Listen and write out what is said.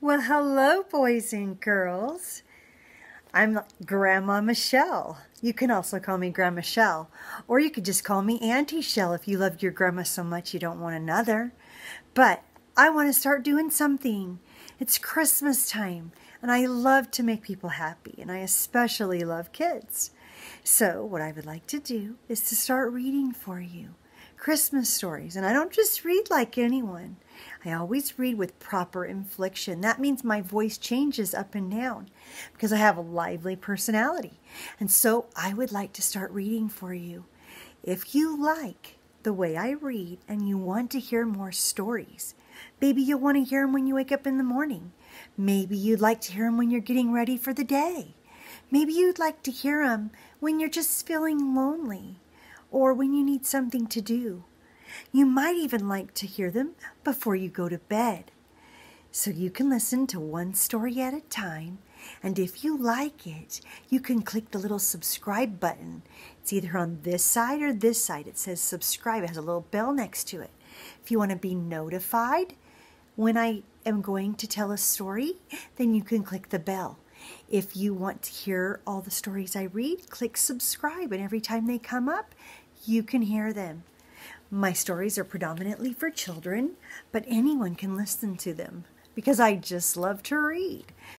Well, hello, boys and girls. I'm Grandma Michelle. You can also call me Grandma Michelle, or you could just call me Auntie Shell if you love your grandma so much you don't want another. But I want to start doing something. It's Christmas time, and I love to make people happy, and I especially love kids. So what I would like to do is to start reading for you Christmas stories. And I don't just read like anyone. I always read with proper inflection. That means my voice changes up and down because I have a lively personality. And so I would like to start reading for you. If you like the way I read and you want to hear more stories, maybe you'll want to hear them when you wake up in the morning. Maybe you'd like to hear them when you're getting ready for the day. Maybe you'd like to hear them when you're just feeling lonely or when you need something to do. You might even like to hear them before you go to bed. So you can listen to one story at a time, and if you like it, you can click the little subscribe button. It's either on this side or this side. It says subscribe. It has a little bell next to it. If you want to be notified when I am going to tell a story, then you can click the bell. If you want to hear all the stories I read, click subscribe, and every time they come up, you can hear them. My stories are predominantly for children, but anyone can listen to them because I just love to read.